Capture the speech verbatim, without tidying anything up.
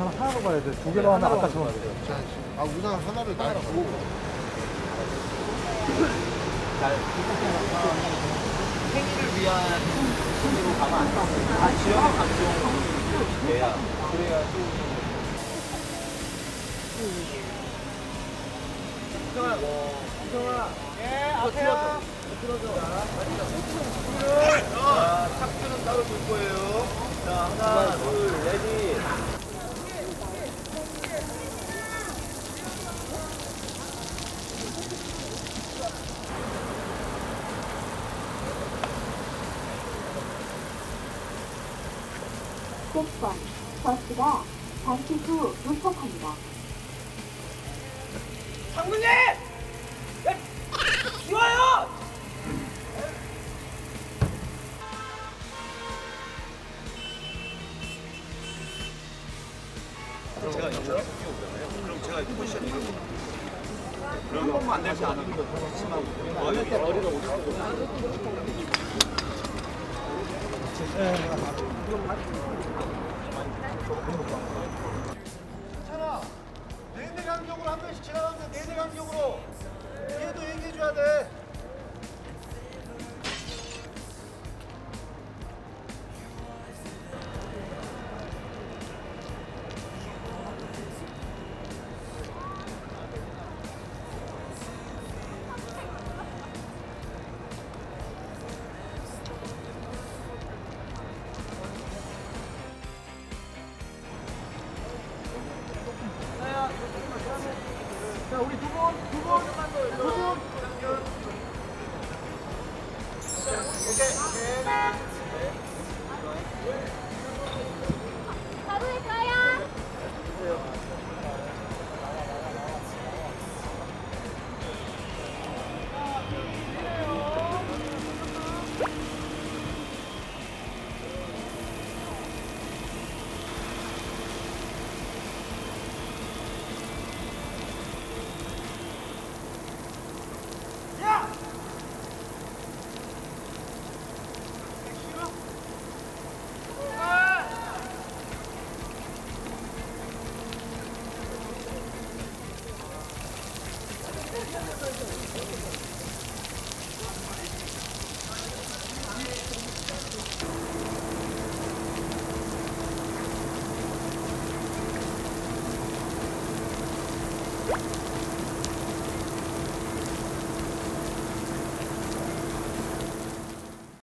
우산 하나로 가야 돼. 두 개로 하면 아까처럼. 아, 우산 하나를 놔 주고. 행위를 위한 쪽으로 가면 안 돼. 다 지역의 감정이야. 그래야 또. 형아, 형아. 예, 앞에야. 들어줘. 자, 탁주는 따로 볼 거예요. 자, 하나, 둘, 레디. 십 번 버스가 잠시 후 도착합니다. 장군님! 좋아요! 제가 이거 뛰어오잖아요. 그럼 제가 이 포지션 이렇게. 그런 것만 안 되지 않으면 어릴 때 머리가 오죠. 괜찮아. 내내 간격으로 한 명씩 지나가는데 내내 간격으로. 얘도 얘기해줘야 돼. 자, 우리 두 분, 두 분, 두 분. 오케이. 오케이.